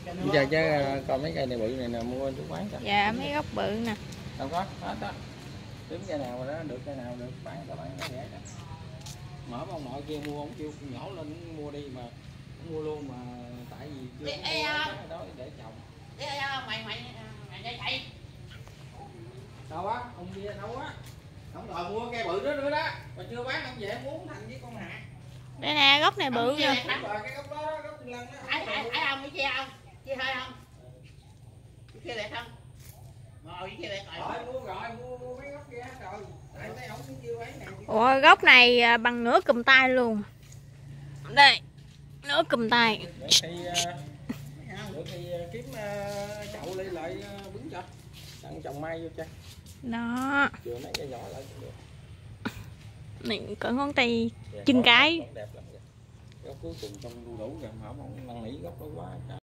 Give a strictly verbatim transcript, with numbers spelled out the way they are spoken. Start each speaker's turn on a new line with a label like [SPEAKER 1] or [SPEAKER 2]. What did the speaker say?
[SPEAKER 1] Giờ chứ còn mấy cây này bự này nè, mua chú bán cho.
[SPEAKER 2] Dạ mấy gốc bự nè.
[SPEAKER 1] Đâu có, hết đó. Kiếm cây nào đó được, cây nào được bán cho bán rẻ đó. Mở ông nội kia mua ông kêu nhỏ lên mua đi mà mua luôn mà tại vì chưa
[SPEAKER 3] ê, ê,
[SPEAKER 1] đó để trồng.
[SPEAKER 3] Ê, ê, mày mày mày chạy chạy.
[SPEAKER 1] Đâu á, ông kia đâu á. Ông đòi mua cây bự đó nữa đó, mà chưa bán ông về muốn thành với con hạ.
[SPEAKER 2] Đây nè, gốc này bự kìa.
[SPEAKER 1] Cái gốc đó, gốc lân đó.
[SPEAKER 3] Ai ai ai không, chia không? Chia hơi không? Chia đẹp không? Ngồi chia đẹp rồi.
[SPEAKER 1] Rồi mua rồi, mua, mua mấy gốc kia rồi. Tại thấy ổng chưa bán nè.
[SPEAKER 2] Ủa gốc này bằng nửa cùm tay luôn. Đây, nửa cùm tay.
[SPEAKER 1] Để khi, để khi kiếm chậu đi lại bứng cho. Đặng trồng mai vô cho.
[SPEAKER 2] Đó.
[SPEAKER 1] Chừa mấy cây nhỏ lại cũng được.
[SPEAKER 2] Này cỡ ngón tay chân cái.
[SPEAKER 1] Đẹp lắm. Gốc cuối cùng trong đu đủ rồi mà không năn nỉ gốc đó quá.